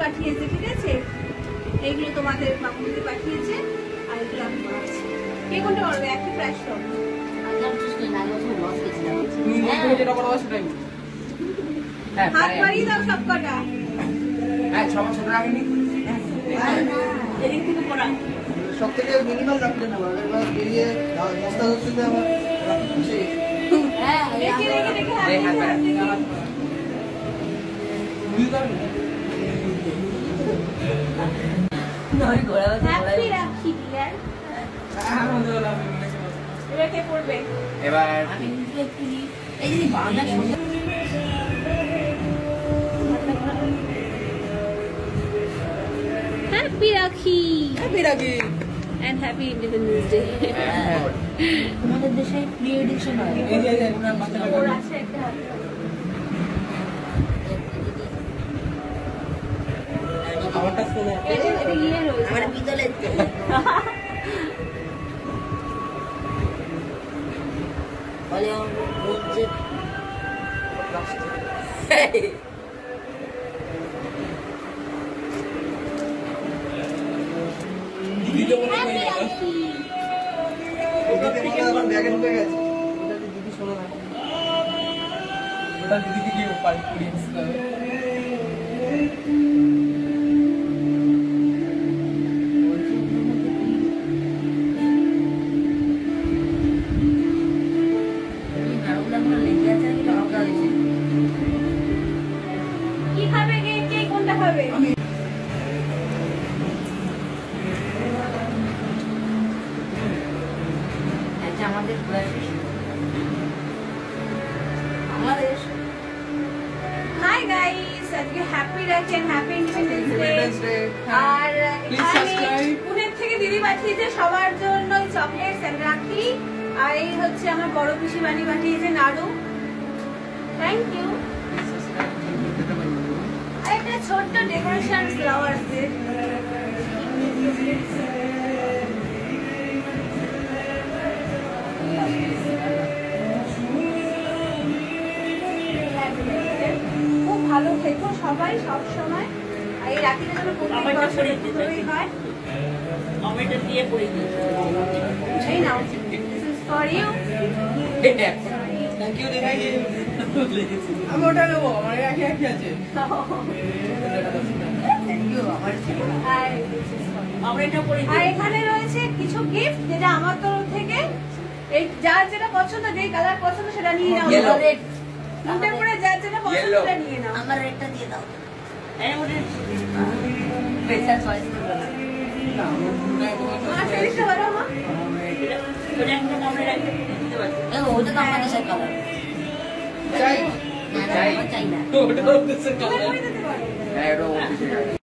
পাঠিয়েছে, ঠিক আছে? এইগুলো তোমাদের মামুদি পাঠিয়েছে, আর এগুলো আমি বানাচ্ছি। কে কোনটা করবে? একই ফ্রেশ সব। হাত মারিয়ে দাও সব কটা। সব থেকে মিনিমাল রাখলে না, বস্তা হচ্ছে আমার রেখে রেখে রেখে হাত দিয়ে হ্যাপি রাখি ডিয়ার। রেখে পড়বে এবার হ্যাপি রাখি, happy Rakhi and happy independence day. আমাদের দেশে প্রি এডিশন হয়। এই যে ওনার মাথাটা ওর আছে একটা আমারটা শুনে এটা ইয়ে রয়েছে আমার পিতলের বলে হচ্ছে দিদি মনে হয় আমার ব্যাগে ঢুকে গেছে। ওটা দিদি শোনো না, ওটা দিদিকে গিয়ে পাই পুড়িয়ে দিতে হবে। কি খাবে? কে কোনটা খাবে? আমাদের বাংলাদেশ। হাই গাইস, আজকে happy Rakhi and happy independence day. আর Please subscribe. পুনে থেকে দিদি পাঠিয়েছে সবার জন্য চকলেটস এন্ড রাখি। আর এই হচ্ছে আমার বড় পিসি বানি পাঠিয়েছে নাড়ু। Thank you. আর একটা ছোট্ট ডেকোরেশন ফ্লাওয়ার্স দিয়ে খুব ভালো থেকো সবাই সব সময়। আর এই রাখিটা যেন প্রত্যেক বছর ভালোই হয়। টমেটো দিয়ে পড়ে এই নাও, this is for you. Thank you দিদি। আমি ওটা নেবো, আমার একই একই আছে। থ্যাংক ইউ আমার আমরা এটা পড়ে আর এখানে রয়েছে কিছু গিফট যেটা আমার তরফ থেকে। এই যার যেটা পছন্দ, যেই কালার পছন্দ সেটা নিয়ে নাও। Yellow. মুখের পরে যার যেটা পছন্দ Yellow. সেটা নিয়ে নাও। আমার রেটটা দিয়ে দাও। এই ওটা স্পেশাল চয়েস করো না। আমার ফেরিসটা বলো মা। ওটা একটা আমরা রাখতে দিতে পারি। ওটা তো আমাদের সাথে কালার চাই চাই না ওটা হচ্ছে তুমি করে দিতে পারো। হ্যাঁ, এটা